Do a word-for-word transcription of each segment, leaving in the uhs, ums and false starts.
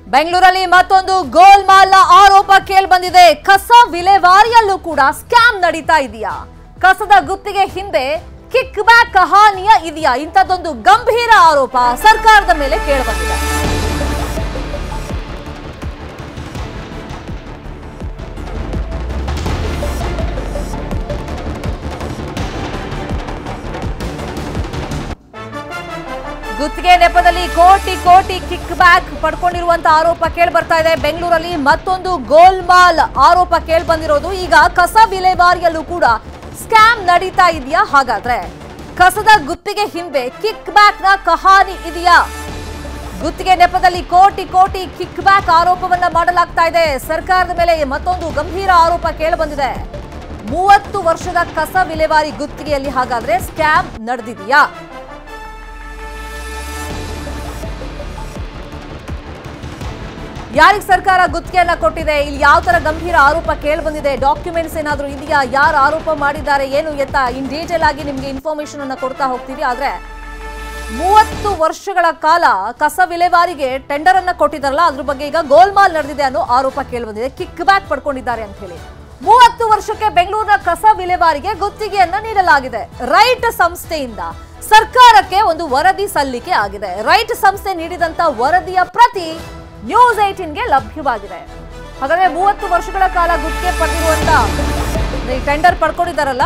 ಬೆಂಗಳೂರಲ್ಲಿ ಮತ್ತೊಂದು ಗೋಲ್ಮಾಲ್ನ ಆರೋಪ ಕೇಳಿಬಂದಿದೆ. ಕಸ ವಿಲೇವಾರಿಯಲ್ಲೂ ಕೂಡ ಸ್ಕ್ಯಾಮ್ ನಡೀತಾ ಇದೆಯಾ? ಕಸದ ಗುತ್ತಿಗೆ ಹಿಂದೆ ಕಿಕ್ ಬ್ಯಾಕ್ ಕಹಾನಿಯ ಇದೆಯಾ? ಇಂಥದ್ದೊಂದು ಗಂಭೀರ ಆರೋಪ ಸರ್ಕಾರದ ಮೇಲೆ ಕೇಳಿಬಂದಿದೆ. ಗುತ್ತಿಗೆ ನೆಪದಲ್ಲಿ ಕೋಟಿ ಕೋಟಿ ಕಿಕ್ ಬ್ಯಾಕ್ ಪಡ್ಕೊಂಡಿರುವಂತ ಆರೋಪ ಕೇಳಿ ಬರ್ತಾ ಇದೆ. ಬೆಂಗಳೂರಲ್ಲಿ ಮತ್ತೊಂದು ಗೋಲ್ಮಾಲ್ ಆರೋಪ ಕೇಳಿ ಬಂದಿರೋದು. ಈಗ ಕಸ ವಿಲೇವಾರಿಯಲ್ಲೂ ಕೂಡ ಸ್ಕ್ಯಾಮ್ ನಡೀತಾ ಇದೆಯಾ? ಹಾಗಾದ್ರೆ ಕಸದ ಗುತ್ತಿಗೆ ಹಿಂದೆ ಕಿಕ್ ಬ್ಯಾಕ್ ನ ಕಹಾನಿ ಇದೆಯಾ? ಗುತ್ತಿಗೆ ನೆಪದಲ್ಲಿ ಕೋಟಿ ಕೋಟಿ ಕಿಕ್ ಬ್ಯಾಕ್ ಆರೋಪವನ್ನ ಮಾಡಲಾಗ್ತಾ ಇದೆ. ಸರ್ಕಾರದ ಮೇಲೆ ಮತ್ತೊಂದು ಗಂಭೀರ ಆರೋಪ ಕೇಳಿ ಬಂದಿದೆ. ಮೂವತ್ತು ವರ್ಷದ ಕಸ ವಿಲೇವಾರಿ ಗುತ್ತಿಗೆಯಲ್ಲಿ ಹಾಗಾದ್ರೆ ಸ್ಕ್ಯಾಮ್ ನಡೆದಿದೆಯಾ? ಯಾರಿಗೆ ಸರ್ಕಾರ ಗುತ್ತಿಗೆಯನ್ನ ಕೊಟ್ಟಿದೆ? ಇಲ್ಲಿ ಯಾವ ತರ ಗಂಭೀರ ಆರೋಪ ಕೇಳಿ ಬಂದಿದೆ? ಡಾಕ್ಯುಮೆಂಟ್ಸ್ ಏನಾದರೂ ಇದೆಯಾ? ಯಾರು ಆರೋಪ ಮಾಡಿದ್ದಾರೆ, ಏನು ಎತ್ತ ಇನ್ ಡೀಟೇಲ್ ಆಗಿ ನಿಮ್ಗೆ ಇನ್ಫಾರ್ಮೇಶನ್ ಅನ್ನ ಕೊಡ್ತಾ ಹೋಗ್ತೀವಿ. ಆದ್ರೆ ಮೂವತ್ತು ವರ್ಷಗಳ ಕಾಲ ಕಸ ವಿಲೇವಾರಿಗೆ ಟೆಂಡರ್ ಅನ್ನ ಕೊಟ್ಟಿದ್ದಾರಲ್ಲ, ಅದ್ರ ಬಗ್ಗೆ ಈಗ ಗೋಲ್ಮಾಲ್ ನಡೆದಿದೆ ಅನ್ನೋ ಆರೋಪ ಕೇಳಿ ಬಂದಿದೆ. ಕಿಕ್ ಬ್ಯಾಕ್ ಪಡ್ಕೊಂಡಿದ್ದಾರೆ ಅಂತ ಹೇಳಿ ಮೂವತ್ತು ವರ್ಷಕ್ಕೆ ಬೆಂಗಳೂರಿನ ಕಸ ವಿಲೇವಾರಿಗೆ ಗುತ್ತಿಗೆಯನ್ನ ನೀಡಲಾಗಿದೆ. ರೈಟ್ ಸಂಸ್ಥೆಯಿಂದ ಸರ್ಕಾರಕ್ಕೆ ಒಂದು ವರದಿ ಸಲ್ಲಿಕೆ ಆಗಿದೆ. ರೈಟ್ ಸಂಸ್ಥೆ ನೀಡಿದಂತ ವರದಿಯ ಪ್ರತಿ ನ್ಯೂಸ್ ಏಟೀನ್ಗೆ ಲಭ್ಯವಾಗಿದೆ. ಹಾಗಾದ್ರೆ ಮೂವತ್ತು ವರ್ಷಗಳ ಕಾಲ ಗುತ್ತಿಗೆ ಪಡೆದಿರುವಂತ ಟೆಂಡರ್ ಪಡ್ಕೊಂಡಿದ್ದಾರಲ್ಲ,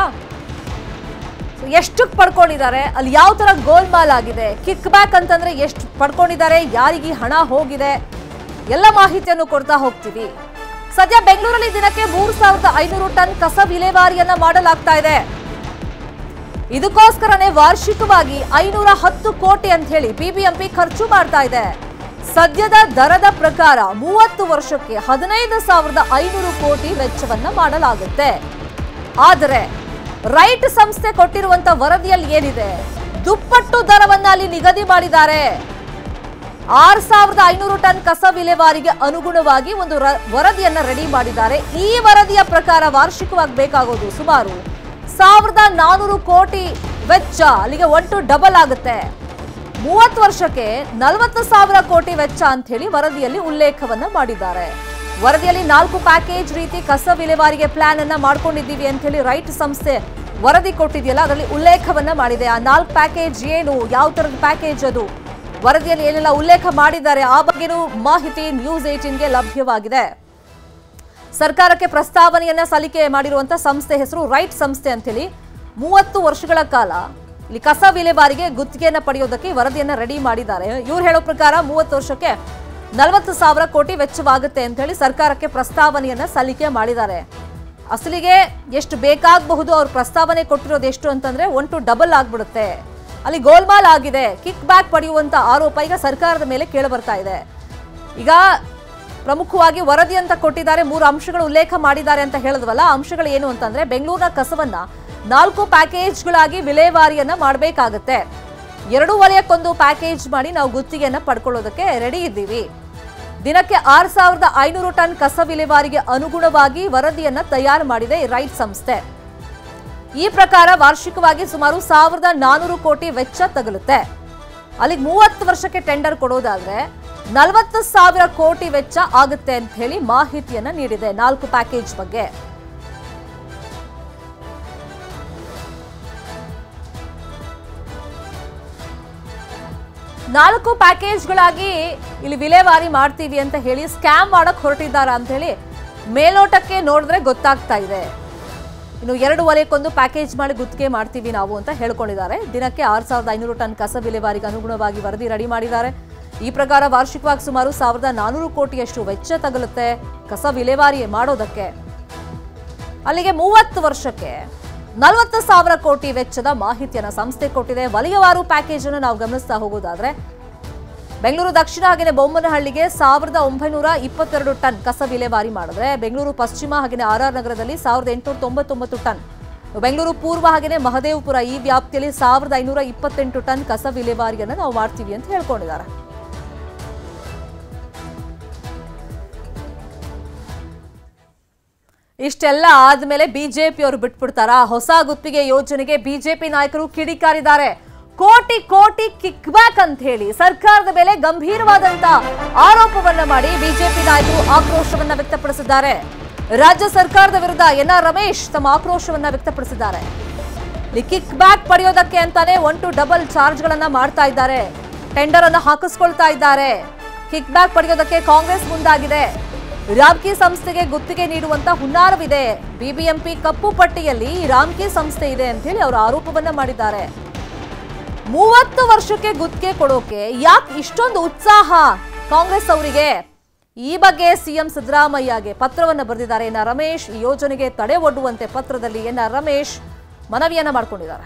ಎಷ್ಟು ಪಡ್ಕೊಂಡಿದ್ದಾರೆ, ಅಲ್ಲಿ ಯಾವ ತರ ಗೋಲ್ಮಾಲ್ ಆಗಿದೆ, ಕಿಕ್ ಬ್ಯಾಕ್ ಅಂತಂದ್ರೆ ಎಷ್ಟು ಪಡ್ಕೊಂಡಿದ್ದಾರೆ, ಯಾರಿಗೆ ಹಣ ಹೋಗಿದೆ, ಎಲ್ಲ ಮಾಹಿತಿಯನ್ನು ಕೊಡ್ತಾ ಹೋಗ್ತೀವಿ. ಸದ್ಯ ಬೆಂಗಳೂರಲ್ಲಿ ದಿನಕ್ಕೆ ಮೂರು ಸಾವಿರದ ಐನೂರು ಟನ್ ಕಸ ವಿಲೇವಾರಿಯನ್ನ ಮಾಡಲಾಗ್ತಾ ಇದೆ. ಇದಕ್ಕೋಸ್ಕರನೇ ವಾರ್ಷಿಕವಾಗಿ ಐನೂರ ಹತ್ತು ಕೋಟಿ ಅಂತ ಹೇಳಿ ಬಿಬಿಎಂಪಿ ಖರ್ಚು ಮಾಡ್ತಾ ಇದೆ. ಸದ್ಯದ ದರದ ಪ್ರಕಾರ ಮೂವತ್ತು ವರ್ಷಕ್ಕೆ ಹದಿನೈದು ಸಾವಿರದ ಐನೂರು ಕೋಟಿ ವೆಚ್ಚವನ್ನ ಮಾಡಲಾಗುತ್ತೆ. ಆದರೆ ರೈಟ್ ಸಂಸ್ಥೆ ಕೊಟ್ಟಿರುವಂತ ವರದಿಯಲ್ಲಿ ಏನಿದೆ, ದುಪ್ಪಟ್ಟು ದರವನ್ನ ಅಲ್ಲಿ ನಿಗದಿ ಮಾಡಿದ್ದಾರೆ. ಆರು ಸಾವಿರದ ಐನೂರು ಟನ್ ಕಸ ವಿಲೇವಾರಿಗೆ ಅನುಗುಣವಾಗಿ ಒಂದು ವರದಿಯನ್ನ ರೆಡಿ ಮಾಡಿದ್ದಾರೆ. ಈ ವರದಿಯ ಪ್ರಕಾರ ವಾರ್ಷಿಕವಾಗಿ ಬೇಕಾಗೋದು ಸುಮಾರು ಸಾವಿರದ ನಾನೂರು ಕೋಟಿ ವೆಚ್ಚ. ಅಲ್ಲಿಗೆ ಒನ್ ಟು ಡಬಲ್ ಆಗುತ್ತೆ. ಮೂವತ್ತು ವರ್ಷಕ್ಕೆ ನಲವತ್ತು ಸಾವಿರ ಕೋಟಿ ವೆಚ್ಚ ಅಂತ ಹೇಳಿ ವರದಿಯಲ್ಲಿ ಉಲ್ಲೇಖವನ್ನ ಮಾಡಿದ್ದಾರೆ. ವರದಿಯಲ್ಲಿ ನಾಲ್ಕು ಪ್ಯಾಕೇಜ್ ರೀತಿ ಕಸ ವಿಲೇವಾರಿಗೆ ಪ್ಲಾನ್ ಅನ್ನ ಮಾಡ್ಕೊಂಡಿದ್ದೀವಿ ಅಂತ ಹೇಳಿ ರೈಟ್ ಸಂಸ್ಥೆ ವರದಿ ಕೊಟ್ಟಿದೆಯಲ್ಲ, ಅದರಲ್ಲಿ ಉಲ್ಲೇಖವನ್ನ ಮಾಡಿದೆ. ಆ ನಾಲ್ಕು ಪ್ಯಾಕೇಜ್ ಏನು, ಯಾವ ತರದ ಪ್ಯಾಕೇಜ್ ಅದು, ವರದಿಯಲ್ಲಿ ಏನೆಲ್ಲ ಉಲ್ಲೇಖ ಮಾಡಿದ್ದಾರೆ, ಆ ಬಗ್ಗೆನೂ ಮಾಹಿತಿ ನ್ಯೂಸ್ ಏಟೀನ್ಗೆ ಲಭ್ಯವಾಗಿದೆ. ಸರ್ಕಾರಕ್ಕೆ ಪ್ರಸ್ತಾವನೆಯನ್ನ ಸಲ್ಲಿಕೆ ಮಾಡಿರುವಂತಹ ಸಂಸ್ಥೆ ಹೆಸರು ರೈಟ್ ಸಂಸ್ಥೆ ಅಂತ ಹೇಳಿ. ಮೂವತ್ತು ವರ್ಷಗಳ ಕಾಲ ಇಲ್ಲಿ ಕಸ ವಿಲೇವಾರಿಗೆ ಗುತ್ತಿಗೆಯನ್ನ ಪಡೆಯೋದಕ್ಕೆ ವರದಿಯನ್ನ ರೆಡಿ ಮಾಡಿದ್ದಾರೆ. ಇವ್ರು ಹೇಳೋ ಪ್ರಕಾರ ಮೂವತ್ತು ವರ್ಷಕ್ಕೆ ನಲವತ್ತು ಸಾವಿರ ಕೋಟಿ ವೆಚ್ಚವಾಗುತ್ತೆ ಅಂತ ಹೇಳಿ ಸರ್ಕಾರಕ್ಕೆ ಪ್ರಸ್ತಾವನೆಯನ್ನ ಸಲ್ಲಿಕೆ ಮಾಡಿದ್ದಾರೆ. ಅಸಲಿಗೆ ಎಷ್ಟು ಬೇಕಾಗಬಹುದು, ಅವ್ರ ಪ್ರಸ್ತಾವನೆ ಕೊಟ್ಟಿರೋದು ಎಷ್ಟು ಅಂತಂದ್ರೆ ಒನ್ ಟು ಡಬಲ್ ಆಗ್ಬಿಡುತ್ತೆ. ಅಲ್ಲಿ ಗೋಲ್ಮಾಲ್ ಆಗಿದೆ. ಕಿಕ್ ಬ್ಯಾಕ್ ಪಡೆಯುವಂತ ಆರೋಪ ಈಗ ಸರ್ಕಾರದ ಮೇಲೆ ಕೇಳಿ ಬರ್ತಾ ಇದೆ. ಈಗ ಪ್ರಮುಖವಾಗಿ ವರದಿ ಅಂತ ಕೊಟ್ಟಿದ್ದಾರೆ, ಮೂರು ಅಂಶಗಳು ಉಲ್ಲೇಖ ಮಾಡಿದ್ದಾರೆ ಅಂತ ಹೇಳಿದ್ವಲ್ಲ. ಅಂಶಗಳು ಏನು ಅಂತಂದ್ರೆ, ಬೆಂಗಳೂರಿನ ಕಸವನ್ನ ನಾಲ್ಕು ಪ್ಯಾಕೇಜ್ಗಳಾಗಿ ವಿಲೇವಾರಿಯನ್ನ ಮಾಡಬೇಕಾಗತ್ತೆ. ಎರಡು ವಲಯಕ್ಕೊಂದು ಪ್ಯಾಕೇಜ್ ಮಾಡಿ ನಾವು ಗುತ್ತಿಗೆಯನ್ನ ಪಡ್ಕೊಳ್ಳೋದಕ್ಕೆ ರೆಡಿ ಇದ್ದೀವಿ. ದಿನಕ್ಕೆ ಆರು ಸಾವಿರದ ಐನೂರು ಟನ್ ಕಸ ವಿಲೇವಾರಿಗೆ ಅನುಗುಣವಾಗಿ ವರದಿಯನ್ನ ತಯಾರು ಮಾಡಿದೆ ರೈಟ್ ಸಂಸ್ಥೆ. ಈ ಪ್ರಕಾರ ವಾರ್ಷಿಕವಾಗಿ ಸುಮಾರು ಸಾವಿರದ ನಾನೂರು ಕೋಟಿ ವೆಚ್ಚ ತಗಲುತ್ತೆ. ಅಲ್ಲಿಗೆ ಮೂವತ್ತು ವರ್ಷಕ್ಕೆ ಟೆಂಡರ್ ಕೊಡೋದಾದ್ರೆ ನಲವತ್ತು ಸಾವಿರ ಕೋಟಿ ವೆಚ್ಚ ಆಗುತ್ತೆ ಅಂತ ಹೇಳಿ ಮಾಹಿತಿಯನ್ನ ನೀಡಿದೆ ನಾಲ್ಕು ಪ್ಯಾಕೇಜ್ ಬಗ್ಗೆ. ನಾಲ್ಕು ಪ್ಯಾಕೇಜ್ಗಳಾಗಿ ಇಲ್ಲಿ ವಿಲೇವಾರಿ ಮಾಡ್ತೀವಿ ಅಂತ ಹೇಳಿ ಸ್ಕ್ಯಾಮ್ ಮಾಡಕ್ ಹೊರಟಿದ್ದಾರ ಅಂತ ಹೇಳಿ ಮೇಲೋಟಕ್ಕೆ ನೋಡಿದ್ರೆ ಗೊತ್ತಾಗ್ತಾ ಇದೆ. ಇನ್ನು ಎರಡು ವಲಯಕ್ಕೊಂದು ಪ್ಯಾಕೇಜ್ ಮಾಡಿ ಗುತ್ತಿಗೆ ಮಾಡ್ತೀವಿ ನಾವು ಅಂತ ಹೇಳ್ಕೊಂಡಿದ್ದಾರೆ. ದಿನಕ್ಕೆ ಆರು ಸಾವಿರದ ಐನೂರು ಟನ್ ಕಸ ವಿಲೇವಾರಿಗೆ ಅನುಗುಣವಾಗಿ ವರದಿ ರೆಡಿ ಮಾಡಿದ್ದಾರೆ. ಈ ಪ್ರಕಾರ ವಾರ್ಷಿಕವಾಗಿ ಸುಮಾರು ಸಾವಿರದ ನಾನೂರು ಕೋಟಿಯಷ್ಟು ವೆಚ್ಚ ತಗಲುತ್ತೆ ಕಸ ವಿಲೇವಾರಿ ಮಾಡೋದಕ್ಕೆ. ಅಲ್ಲಿಗೆ ಮೂವತ್ತು ವರ್ಷಕ್ಕೆ ನಲವತ್ತು ಸಾವಿರ ಕೋಟಿ ವೆಚ್ಚದ ಮಾಹಿತಿಯನ್ನ ಸಂಸ್ಥೆ ಕೊಟ್ಟಿದೆ. ವಲಯವಾರು ಪ್ಯಾಕೇಜ್ ಅನ್ನು ನಾವು ಗಮನಿಸ್ತಾ ಹೋಗೋದಾದ್ರೆ, ಬೆಂಗಳೂರು ದಕ್ಷಿಣ ಹಾಗೆಯೇ ಬೊಮ್ಮನಹಳ್ಳಿಗೆ ಸಾವಿರದ ಒಂಬೈನೂರ ಇಪ್ಪತ್ತೆರಡು ಟನ್ ಕಸ ವಿಲೇವಾರಿ ಮಾಡಿದ್ರೆ, ಬೆಂಗಳೂರು ಪಶ್ಚಿಮ ಹಾಗೆಯೇ ಆರ್ ಆರ್ ನಗರದಲ್ಲಿ ಸಾವಿರದ ಎಂಟುನೂರ ತೊಂಬತ್ತೊಂಬತ್ತು ಟನ್, ಬೆಂಗಳೂರು ಪೂರ್ವ ಹಾಗೆಯೇ ಮಹದೇವಪುರ ಈ ವ್ಯಾಪ್ತಿಯಲ್ಲಿ ಸಾವಿರದ ಐನೂರ ಇಪ್ಪತ್ತೆಂಟು ಟನ್ ಕಸ ವಿಲೇವಾರಿಯನ್ನು ನಾವು ಮಾಡ್ತೀವಿ ಅಂತ ಹೇಳ್ಕೊಂಡಿದ್ದಾರೆ. ಇಷ್ಟೆಲ್ಲ ಆದ್ಮೇಲೆ ಬಿಜೆಪಿ ಅವರು ಬಿಟ್ಬಿಡ್ತಾರಾ? ಹೊಸ ಗುತ್ತಿಗೆ ಯೋಜನೆಗೆ ಬಿಜೆಪಿ ನಾಯಕರು ಕಿಡಿಕಾರಿದ್ದಾರೆ. ಕೋಟಿ ಕೋಟಿ ಕಿಕ್ ಬ್ಯಾಕ್ ಅಂತ ಹೇಳಿ ಸರ್ಕಾರದ ಮೇಲೆ ಗಂಭೀರವಾದಂತ ಆರೋಪವನ್ನ ಮಾಡಿ ಬಿಜೆಪಿ ನಾಯಕರು ಆಕ್ರೋಶವನ್ನ ವ್ಯಕ್ತಪಡಿಸಿದ್ದಾರೆ. ರಾಜ್ಯ ಸರ್ಕಾರದ ವಿರುದ್ಧ ಎನ್ ಆರ್ ರಮೇಶ್ ತಮ್ಮ ಆಕ್ರೋಶವನ್ನ ವ್ಯಕ್ತಪಡಿಸಿದ್ದಾರೆ. ಕಿಕ್ ಬ್ಯಾಕ್ ಪಡೆಯೋದಕ್ಕೆ ಅಂತಾನೆ ಒನ್ ಟು ಡಬಲ್ ಚಾರ್ಜ್ ಗಳನ್ನ ಮಾಡ್ತಾ ಇದ್ದಾರೆ, ಟೆಂಡರ್ ಅನ್ನ ಹಾಕಿಸ್ಕೊಳ್ತಾ ಇದ್ದಾರೆ. ಕಿಕ್ ಬ್ಯಾಕ್ ಪಡೆಯೋದಕ್ಕೆ ಕಾಂಗ್ರೆಸ್ ಮುಂದಾಗಿದೆ. ರಾಮ್ಕಿ ಸಂಸ್ಥೆಗೆ ಗುತ್ತಿಗೆ ನೀಡುವಂತ ಹುನ್ನಾರವಿದೆ. ಬಿಬಿಎಂಪಿ ಕಪ್ಪು ಪಟ್ಟಿಯಲ್ಲಿ ರಾಮ್ಕಿ ಸಂಸ್ಥೆ ಇದೆ ಅಂತ ಹೇಳಿ ಅವರು ಆರೋಪವನ್ನ ಮಾಡಿದ್ದಾರೆ. ಮೂವತ್ತು ವರ್ಷಕ್ಕೆ ಗುತ್ತಿಗೆ ಕೊಡೋಕೆ ಯಾಕೆ ಇಷ್ಟೊಂದು ಉತ್ಸಾಹ ಕಾಂಗ್ರೆಸ್ ಅವರಿಗೆ? ಈ ಬಗ್ಗೆ ಸಿಎಂ ಸಿದ್ದರಾಮಯ್ಯಗೆ ಪತ್ರವನ್ನು ಬರೆದಿದ್ದಾರೆ ಎನ್ ಆರ್ ರಮೇಶ್. ಈ ಯೋಜನೆಗೆ ತಡೆ ಒಡ್ಡುವಂತೆ ಪತ್ರದಲ್ಲಿ ಎನ್ ಆರ್ ರಮೇಶ್ ಮನವಿಯನ್ನ ಮಾಡಿಕೊಂಡಿದ್ದಾರೆ.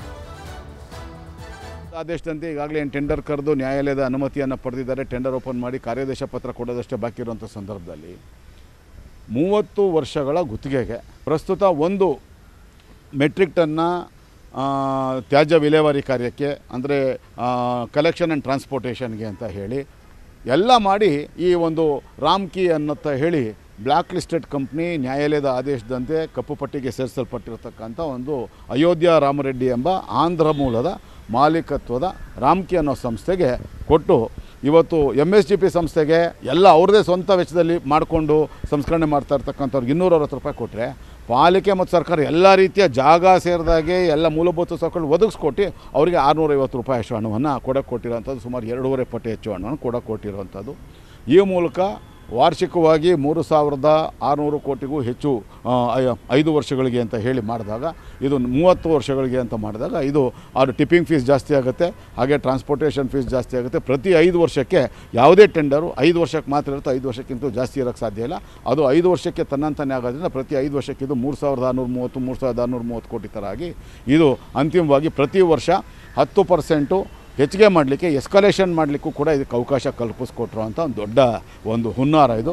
ಆದೇಶದಂತೆ ಈಗಾಗಲೇ ಟೆಂಡರ್ ಕರೆದು ನ್ಯಾಯಾಲಯದ ಅನುಮತಿಯನ್ನು ಪಡೆದಿದ್ದಾರೆ. ಟೆಂಡರ್ ಓಪನ್ ಮಾಡಿ ಕಾರ್ಯಾದೇಶ ಪತ್ರ ಕೊಡೋದಷ್ಟೇ ಬಾಕಿ ಇರುವಂಥ ಸಂದರ್ಭದಲ್ಲಿ ಮೂವತ್ತು ವರ್ಷಗಳ ಗುತ್ತಿಗೆಗೆ ಪ್ರಸ್ತುತ ಒಂದು ಮೆಟ್ರಿಕ್ ಟನ್ನ ತ್ಯಾಜ್ಯ ವಿಲೇವಾರಿ ಕಾರ್ಯಕ್ಕೆ ಅಂದರೆ ಕಲೆಕ್ಷನ್ ಆ್ಯಂಡ್ ಟ್ರಾನ್ಸ್ಪೋರ್ಟೇಷನ್ಗೆ ಅಂತ ಹೇಳಿ ಎಲ್ಲ ಮಾಡಿ ಈ ಒಂದು ರಾಮ್ಕಿ ಅನ್ನತ್ತ ಹೇಳಿ ಬ್ಲ್ಯಾಕ್ ಲಿಸ್ಟೆಡ್ ಕಂಪ್ನಿ ನ್ಯಾಯಾಲಯದ ಆದೇಶದಂತೆ ಕಪ್ಪು ಪಟ್ಟಿಗೆ ಸೇರಿಸಲ್ಪಟ್ಟಿರತಕ್ಕಂಥ ಒಂದು ಅಯೋಧ್ಯ ರಾಮರೆಡ್ಡಿ ಎಂಬ ಆಂಧ್ರ ಮೂಲದ ಮಾಲೀಕತ್ವದ ರಾಮ್ಕಿ ಅನ್ನೋ ಸಂಸ್ಥೆಗೆ ಕೊಟ್ಟು ಇವತ್ತು ಎಮ್ ಎಸ್ ಜಿ ಪಿ ಸಂಸ್ಥೆಗೆ ಎಲ್ಲ ಅವ್ರದ್ದೇ ಸ್ವಂತ ವೆಚ್ಚದಲ್ಲಿ ಮಾಡಿಕೊಂಡು ಸಂಸ್ಕರಣೆ ಮಾಡ್ತಾ ಇರ್ತಕ್ಕಂಥವ್ರಿಗೆ ಇನ್ನೂರ ಅರವತ್ತು ರೂಪಾಯಿ ಕೊಟ್ಟರೆ ಪಾಲಿಕೆ ಮತ್ತು ಸರ್ಕಾರ ಎಲ್ಲ ರೀತಿಯ ಜಾಗ ಸೇರಿದಾಗೆ ಎಲ್ಲ ಮೂಲಭೂತ ಸೌಕರ್ಯ ಒದಗಿಸ್ಕೊಟ್ಟು ಅವರಿಗೆ ಆರುನೂರೈವತ್ತು ರೂಪಾಯಿ ಅಷ್ಟು ಹಣವನ್ನು ಕೊಡೋಕ್ಕೆ ಕೊಟ್ಟಿರೋಂಥದ್ದು, ಸುಮಾರು ಎರಡೂವರೆ ಪಟ್ಟು ಹೆಚ್ಚು ಹಣವನ್ನು ಕೊಡೋಕ್ಕೆ ಕೊಟ್ಟಿರೋವಂಥದ್ದು. ಈ ಮೂಲಕ ವಾರ್ಷಿಕವಾಗಿ ಮೂರು ಸಾವಿರದ ಆರುನೂರು ಕೋಟಿಗೂ ಹೆಚ್ಚು ಐದು ವರ್ಷಗಳಿಗೆ ಅಂತ ಹೇಳಿ ಮಾಡಿದಾಗ, ಇದು ಮೂವತ್ತು ವರ್ಷಗಳಿಗೆ ಅಂತ ಮಾಡಿದಾಗ ಇದು ಅದು ಟಿಪ್ಪಿಂಗ್ ಫೀಸ್ ಜಾಸ್ತಿ ಆಗುತ್ತೆ, ಹಾಗೆ ಟ್ರಾನ್ಸ್ಪೋರ್ಟೇಷನ್ ಫೀಸ್ ಜಾಸ್ತಿ ಆಗುತ್ತೆ. ಪ್ರತಿ ಐದು ವರ್ಷಕ್ಕೆ ಯಾವುದೇ ಟೆಂಡರು ಐದು ವರ್ಷಕ್ಕೆ ಮಾತ್ರ ಇರುತ್ತೆ, ಐದು ವರ್ಷಕ್ಕಿಂತ ಜಾಸ್ತಿ ಇರೋಕ್ಕೆ ಸಾಧ್ಯ ಇಲ್ಲ. ಅದು ಐದು ವರ್ಷಕ್ಕೆ ತನ್ನಂತಾನೆ ಆಗೋದ್ರಿಂದ ಪ್ರತಿ ಐದು ವರ್ಷಕ್ಕೆ ಇದು ಮೂರು ಸಾವಿರದ ಆರುನೂರ ಮೂವತ್ತು ಮೂರು ಸಾವಿರದ ಆರುನೂರ ಮೂವತ್ತು ಕೋಟಿ ಥರ ಆಗಿ ಇದು ಅಂತಿಮವಾಗಿ ಪ್ರತಿ ವರ್ಷ ಹತ್ತು ಪರ್ಸೆಂಟು ಹೆಚ್ಚಿಗೆ ಮಾಡಲಿಕ್ಕೆ, ಎಸ್ಕಲೇಷನ್ ಮಾಡಲಿಕ್ಕೂ ಕೂಡ ಇದಕ್ಕೆ ಅವಕಾಶ ಕಲ್ಪಿಸ್ಕೊಟ್ರು ಅಂತ ಒಂದು ದೊಡ್ಡ ಒಂದು ಹುನ್ನಾರ ಇದು.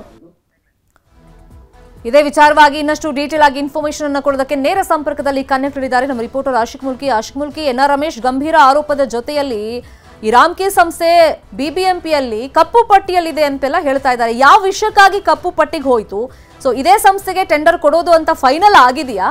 ಇದೇ ವಿಚಾರವಾಗಿ ಇನ್ನಷ್ಟು ಡೀಟೇಲ್ ಆಗಿ ಇನ್ಫಾರ್ಮೇಶನ್ ಅನ್ನು ಕೊಡೋದಕ್ಕೆ ನೇರ ಸಂಪರ್ಕದಲ್ಲಿ ಕನೆಕ್ಟ್ ಇದ್ದಾರೆ ನಮ್ಮ reporter Ashiq Mulki. Ashiq Mulki, N R Ramesh ಗಂಭೀರ ಆರೋಪದ ಜೊತೆಯಲ್ಲಿ ಈ ರಾಮ್ಕಿ ಸಂಸ್ಥೆ ಬಿಬಿಎಂಪಿಯಲ್ಲಿ ಕಪ್ಪು ಪಟ್ಟಿಯಲ್ಲಿದೆ ಅಂತೆಲ್ಲ ಹೇಳ್ತಾ ಇದ್ದಾರೆ. ಯಾವ ವಿಷಯಕ್ಕಾಗಿ ಕಪ್ಪು ಪಟ್ಟಿಗೆ ಹೋಯಿತು? ಸೊ ಇದೇ ಸಂಸ್ಥೆಗೆ ಟೆಂಡರ್ ಕೊಡೋದು ಅಂತ ಫೈನಲ್ ಆಗಿದೆಯಾ?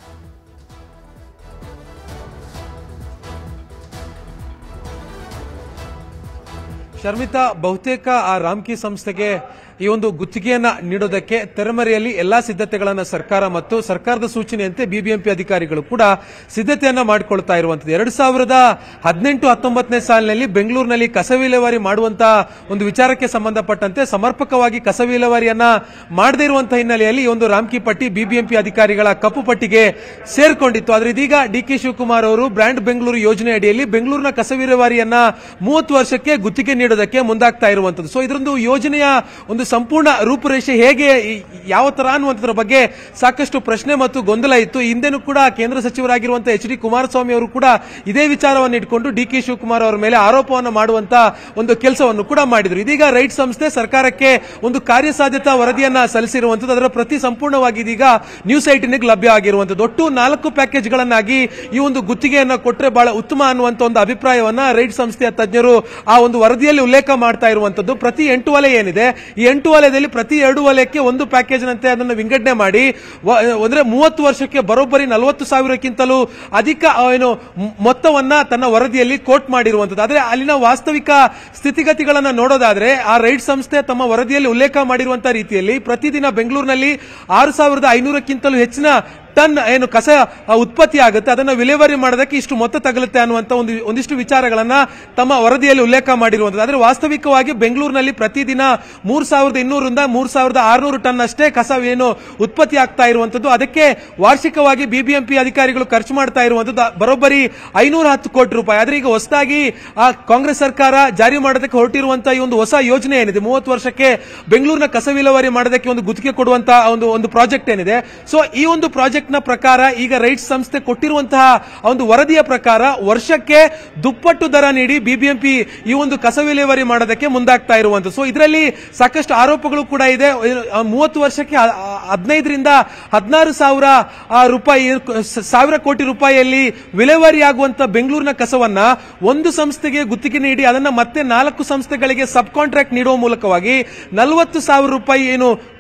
ಶರ್ಮಿತಾ, ಬಹುತೇಕ ಆ ರಾಮ್ಕಿ ಸಂಸ್ಥೆಗೆ ಈ ಒಂದು ಗುತ್ತಿಗೆಯನ್ನ ನೀಡೋದಕ್ಕೆ ತೆರೆಮರೆಯಲ್ಲಿ ಎಲ್ಲಾ ಸಿದ್ಧತೆಗಳನ್ನ ಸರ್ಕಾರ ಮತ್ತು ಸರ್ಕಾರದ ಸೂಚನೆಯಂತೆ ಬಿಬಿಎಂಪಿ ಅಧಿಕಾರಿಗಳು ಕೂಡ ಸಿದ್ಧತೆಯನ್ನ ಮಾಡಿಕೊಳ್ತಾ ಇರುವಂತದ್ದು. ಎರಡ್ ಸಾವಿರದ ಹದಿನೆಂಟು ಹತ್ತೊಂಬತ್ತನೇ ಸಾಲಿನಲ್ಲಿ ಬೆಂಗಳೂರಿನಲ್ಲಿ ಕಸ ವಿಲೇವಾರಿ ಮಾಡುವಂತಹ ಒಂದು ವಿಚಾರಕ್ಕೆ ಸಂಬಂಧಪಟ್ಟಂತೆ ಸಮರ್ಪಕವಾಗಿ ಕಸ ವಿಲೇವಾರಿಯನ್ನ ಮಾಡದೇ ಇರುವಂತಹ ಹಿನ್ನೆಲೆಯಲ್ಲಿ ಈ ಒಂದು ರಾಮ್ಕಿ ಪಟ್ಟಿ ಬಿಬಿಎಂಪಿ ಅಧಿಕಾರಿಗಳ ಕಪ್ಪು ಪಟ್ಟಿಗೆ ಸೇರ್ಕೊಂಡಿತ್ತು. ಆದ್ರೆ ಇದೀಗ ಡಿ ಕೆ ಶಿವಕುಮಾರ್ ಅವರು ಬ್ರ್ಯಾಂಡ್ ಬೆಂಗಳೂರು ಯೋಜನೆ ಅಡಿಯಲ್ಲಿ ಬೆಂಗಳೂರಿನ ಕಸ ವಿಲೇವಾರಿಯನ್ನ ಮೂವತ್ತು ವರ್ಷಕ್ಕೆ ಗುತ್ತಿಗೆ ನೀಡೋದಕ್ಕೆ ಮುಂದಾಗ್ತಾ ಇರುವಂತದ್ದು. ಸೊ ಇದರೊಂದು ಯೋಜನೆಯ ಒಂದು ಸಂಪೂರ್ಣ ರೂಪುರೇಷೆ ಹೇಗೆ, ಯಾವ ತರ ಅನ್ನುವಂಥದ್ರ ಬಗ್ಗೆ ಸಾಕಷ್ಟು ಪ್ರಶ್ನೆ ಮತ್ತು ಗೊಂದಲ ಇತ್ತು. ಹಿಂದೆನೂ ಕೂಡ ಕೇಂದ್ರ ಸಚಿವರಾಗಿರುವಂತಹ ಎಚ್ ಡಿ ಕುಮಾರಸ್ವಾಮಿ ಅವರು ಕೂಡ ಇದೇ ವಿಚಾರವನ್ನು ಇಟ್ಕೊಂಡು ಡಿ ಕೆ ಶಿವಕುಮಾರ್ ಅವರ ಮೇಲೆ ಆರೋಪವನ್ನು ಮಾಡುವಂತ ಒಂದು ಕೆಲಸವನ್ನು ಕೂಡ ಮಾಡಿದ್ರು. ಇದೀಗ ರೈಟ್ ಸಂಸ್ಥೆ ಸರ್ಕಾರಕ್ಕೆ ಒಂದು ಕಾರ್ಯಸಾಧ್ಯತಾ ವರದಿಯನ್ನ ಸಲ್ಲಿಸಿರುವಂತದ್ದು, ಅದರ ಪ್ರತಿ ಸಂಪೂರ್ಣವಾಗಿ ಇದೀಗ ನ್ಯೂಸ್ ಏಟೀನ್ಗೆ ಲಭ್ಯ ಆಗಿರುವಂತದ್ದು. ಒಟ್ಟು ನಾಲ್ಕು ಪ್ಯಾಕೇಜ್ಗಳನ್ನಾಗಿ ಈ ಒಂದು ಗುತ್ತಿಗೆಯನ್ನ ಕೊಟ್ಟರೆ ಬಹಳ ಉತ್ತಮ ಅನ್ನುವಂತ ಒಂದು ಅಭಿಪ್ರಾಯವನ್ನ ರೈಟ್ ಸಂಸ್ಥೆಯ ತಜ್ಞರು ಆ ಒಂದು ವರದಿಯಲ್ಲಿ ಉಲ್ಲೇಖ ಮಾಡ್ತಾ ಇರುವಂತದ್ದು. ಪ್ರತಿ ಎಂಟು ವಲಯ ಏನಿದೆ, ಈ ಎಂಟು ವಲಯದಲ್ಲಿ ಪ್ರತಿ ಎರಡು ವಲಯಕ್ಕೆ ಒಂದು ಪ್ಯಾಕೇಜ್ ನಂತೆ ಅದನ್ನು ವಿಂಗಡಣೆ ಮಾಡಿ ಅಂದ್ರೆ ಮೂವತ್ತು ವರ್ಷಕ್ಕೆ ಬರೋಬ್ಬರಿ ನಲವತ್ತು ಸಾವಿರಕ್ಕಿಂತಲೂ ಅಧಿಕ ಏನು ಮೊತ್ತವನ್ನ ತನ್ನ ವರದಿಯಲ್ಲಿ ಕೋಟ್ ಮಾಡಿರುವಂತದ್ದು. ಆದ್ರೆ ಅಲ್ಲಿನ ವಾಸ್ತವಿಕ ಸ್ಥಿತಿಗತಿಗಳನ್ನ ನೋಡೋದಾದ್ರೆ ಆ ರೈಟ್ ಸಂಸ್ಥೆ ತಮ್ಮ ವರದಿಯಲ್ಲಿ ಉಲ್ಲೇಖ ಮಾಡಿರುವಂತಹ ರೀತಿಯಲ್ಲಿ ಪ್ರತಿದಿನ ಬೆಂಗಳೂರಿನಲ್ಲಿ ಆರು ಸಾವಿರದ ಐನೂರಕ್ಕಿಂತಲೂ ಹೆಚ್ಚಿನ ಟನ್ ಏನು ಕಸ ಉತ್ಪತ್ತಿ ಆಗುತ್ತೆ, ಅದನ್ನ ವಿಲೇವಾರಿ ಮಾಡೋದಕ್ಕೆ ಇಷ್ಟು ಮೊತ್ತ ತಗಲುತ್ತೆ ಅನ್ನುವಂತ ಒಂದು ಒಂದಿಷ್ಟು ವಿಚಾರಗಳನ್ನ ತಮ್ಮ ವರದಿಯಲ್ಲಿ ಉಲ್ಲೇಖ ಮಾಡಿರುವಂತದ್ದು. ಆದ್ರೆ ವಾಸ್ತವಿಕವಾಗಿ ಬೆಂಗಳೂರಿನಲ್ಲಿ ಪ್ರತಿದಿನ ಮೂರ್ ಸಾವಿರದ ಇನ್ನೂರಿಂದ ಮೂರ್ ಸಾವಿರದ ಆರುನೂರು ಟನ್ ಅಷ್ಟೇ ಕಸ ಏನು ಉತ್ಪತ್ತಿ ಆಗ್ತಾ ಇರುವಂತದ್ದು. ಅದಕ್ಕೆ ವಾರ್ಷಿಕವಾಗಿ ಬಿಬಿಎಂಪಿ ಅಧಿಕಾರಿಗಳು ಖರ್ಚು ಮಾಡ್ತಾ ಇರುವಂತದ್ದು ಬರೋಬ್ಬರಿ ಐನೂರ ಹತ್ತು ಕೋಟಿ ರೂಪಾಯಿ. ಆದ್ರೆ ಈಗ ಹೊಸದಾಗಿ ಆ ಕಾಂಗ್ರೆಸ್ ಸರ್ಕಾರ ಜಾರಿ ಮಾಡೋದಕ್ಕೆ ಹೊರಟಿರುವಂತಹ ಈ ಒಂದು ಹೊಸ ಯೋಜನೆ ಏನಿದೆ, ಮೂವತ್ತು ವರ್ಷಕ್ಕೆ ಬೆಂಗಳೂರಿನ ಕಸ ವಿಲೇವಾರಿ ಮಾಡೋದಕ್ಕೆ ಒಂದು ಗುತ್ತಿಗೆ ಕೊಡುವಂತಹ ಒಂದು ಒಂದು ಪ್ರಾಜೆಕ್ಟ್ ಏನಿದೆ, ಸೊ ಈ ಒಂದು ಪ್ರಾಜೆಕ್ಟ್ ನ ಪ್ರಕಾರ ಈಗ ರೈಟ್ ಸಂಸ್ಥೆ ಕೊಟ್ಟಿರುವಂತಹ ಒಂದು ವರದಿಯ ಪ್ರಕಾರ ವರ್ಷಕ್ಕೆ ದುಪ್ಪಟ್ಟು ದರ ನೀಡಿ ಬಿಬಿಎಂಪಿ ಈ ಒಂದು ಕಸ ವಿಲೇವಾರಿ ಮಾಡೋದಕ್ಕೆ ಮುಂದಾಗ್ತಾ ಇರುವಂತದ್ದು. ಸೊ ಇದರಲ್ಲಿ ಸಾಕಷ್ಟು ಆರೋಪಗಳು ಕೂಡ ಇದೆ. ಮೂವತ್ತು ವರ್ಷಕ್ಕೆ ಹದಿನೈದರಿಂದ ಹದಿನಾರು ಸಾವಿರ ರೂಪಾಯಿ ಸಾವಿರ ಕೋಟಿ ರೂಪಾಯಿಯಲ್ಲಿ ವಿಲೇವಾರಿ ಆಗುವಂತ ಬೆಂಗಳೂರಿನ ಕಸವನ್ನ ಒಂದು ಸಂಸ್ಥೆಗೆ ಗುತ್ತಿಗೆ ನೀಡಿ ಅದನ್ನ ಮತ್ತೆ ನಾಲ್ಕು ಸಂಸ್ಥೆಗಳಿಗೆ ಸಬ್ ಕಾಂಟ್ರಾಕ್ಟ್ ನೀಡುವ ಮೂಲಕವಾಗಿ ನಲವತ್ತು ಸಾವಿರ ರೂಪಾಯಿ ಏನು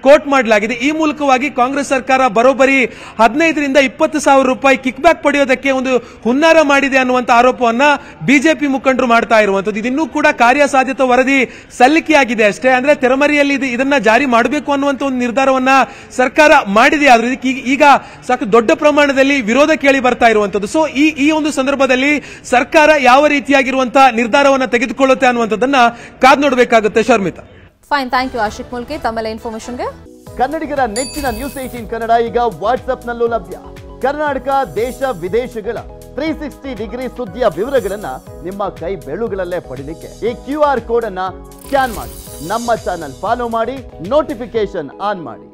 ಕೋಟ್ ಮಾಡಲಾಗಿದೆ. ಈ ಮೂಲಕವಾಗಿ ಕಾಂಗ್ರೆಸ್ ಸರ್ಕಾರ ಬರೋಬ್ಬರಿ ಹದಿನೈದರಿಂದ ಇಪ್ಪತ್ತು ಸಾವಿರ ರೂಪಾಯಿ ಕಿಕ್ ಬ್ಯಾಕ್ ಪಡೆಯೋದಕ್ಕೆ ಒಂದು ಹುನ್ನಾರ ಮಾಡಿದೆ ಅನ್ನುವಂತ ಆರೋಪವನ್ನ ಬಿಜೆಪಿ ಮುಖಂಡರು ಮಾಡ್ತಾ ಇರುವಂತದ್ದು. ಇದನ್ನೂ ಕೂಡ ಕಾರ್ಯಸಾಧ್ಯತಾ ವರದಿ ಸಲ್ಲಿಕೆಯಾಗಿದೆ ಅಷ್ಟೇ. ಅಂದ್ರೆ ತೆರಮರೆಯಲ್ಲಿ ಇದನ್ನ ಜಾರಿ ಮಾಡಬೇಕು ಅನ್ನುವಂತ ಒಂದು ನಿರ್ಧಾರವನ್ನ ಸರ್ಕಾರ ಮಾಡಿದೆ. ಆದ್ರೆ ಇದಕ್ಕೆ ಈಗ ಸಾಕು ದೊಡ್ಡ ಪ್ರಮಾಣದಲ್ಲಿ ವಿರೋಧ ಕೇಳಿ ಬರ್ತಾ ಇರುವಂತದ್ದು. ಸೊ ಈ ಈ ಒಂದು ಸಂದರ್ಭದಲ್ಲಿ ಸರ್ಕಾರ ಯಾವ ರೀತಿಯಾಗಿರುವಂತಹ ನಿರ್ಧಾರವನ್ನ ತೆಗೆದುಕೊಳ್ಳುತ್ತೆ ಅನ್ನುವಂಥದ್ದನ್ನ ಕಾದ್ ನೋಡಬೇಕಾಗುತ್ತೆ. Sharmita, fine, thank you Ashiq Mulki ತಮ್ಮೆಲ್ಲ ಇನ್ಫಾರ್ಮೇಶನ್ಗೆ. ಕನ್ನಡಿಗರ ನೆಚ್ಚಿನ ನ್ಯೂಸ್ ಏಟೀನ್ ಕನ್ನಡ ಈಗ ವಾಟ್ಸ್ಆಪ್ ನಲ್ಲೂ ಲಭ್ಯ. ಕರ್ನಾಟಕ, ದೇಶ ವಿದೇಶಗಳ ತ್ರೀ ಸಿಕ್ಸ್ಟಿ ಡಿಗ್ರಿ ಸುದ್ದಿಯ ವಿವರಗಳನ್ನ ನಿಮ್ಮ ಕೈ ಬೆರಳುಗಳಲ್ಲೇ ಪಡಿಲಿಕ್ಕೆ ಈ ಕ್ಯೂ ಆರ್ ಕೋಡ್ ಅನ್ನ ಸ್ಕ್ಯಾನ್ ಮಾಡಿ, ನಮ್ಮ ಚಾನಲ್ ಫಾಲೋ ಮಾಡಿ, ನೋಟಿಫಿಕೇಶನ್ ಆನ್ ಮಾಡಿ.